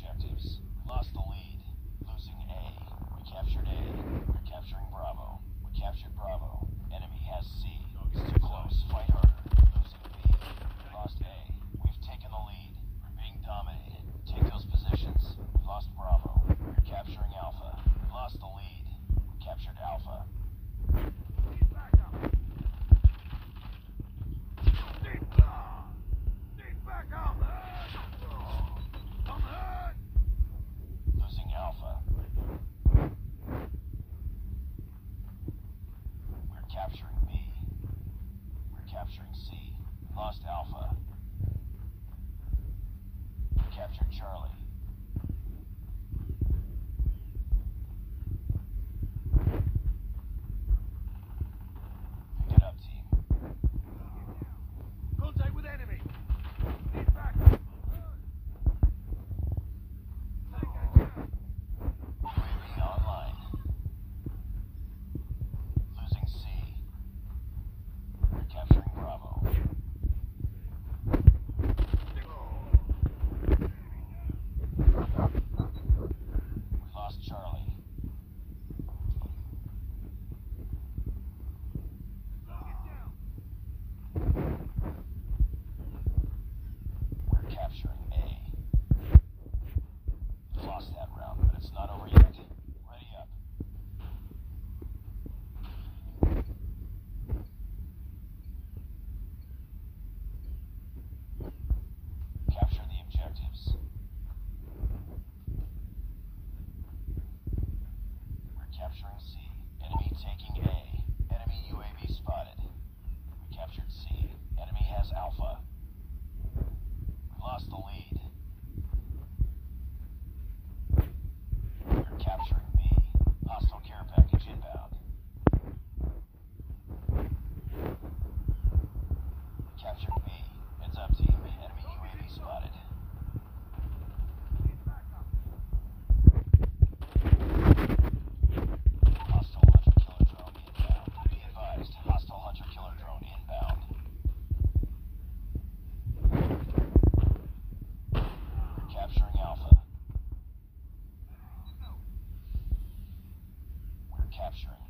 objectives. We lost the lead. Losing A. We captured A. We're capturing Bravo. We captured Bravo. Enemy has C. It's too close. Fight harder. Losing B. We lost A. We've taken the lead. We're being dominated. Take those positions. We lost Bravo. We're capturing Alpha. We lost the lead. We captured Alpha. Losing Alpha. We're capturing B. We're capturing C. We lost Alpha. We captured Charlie. Pick it up, team. Contact with enemy. Need back. UAV online. Losing C. We're capturing Bravo. We lost Charlie. We're capturing A. We lost that round, but it's not over yet. Ready up. Capture the objectives. We're capturing C. Enemy taking A. Enemy UAV spotted. We captured C. Enemy has Alpha. We lost the lead. We're capturing B. Hostile care package inbound. Captured B. Heads up, team. Enemy UAV spotted. Hostile hunter-killer drone inbound. Be advised, hostile hunter-killer drone inbound. We're capturing Alpha. We're capturing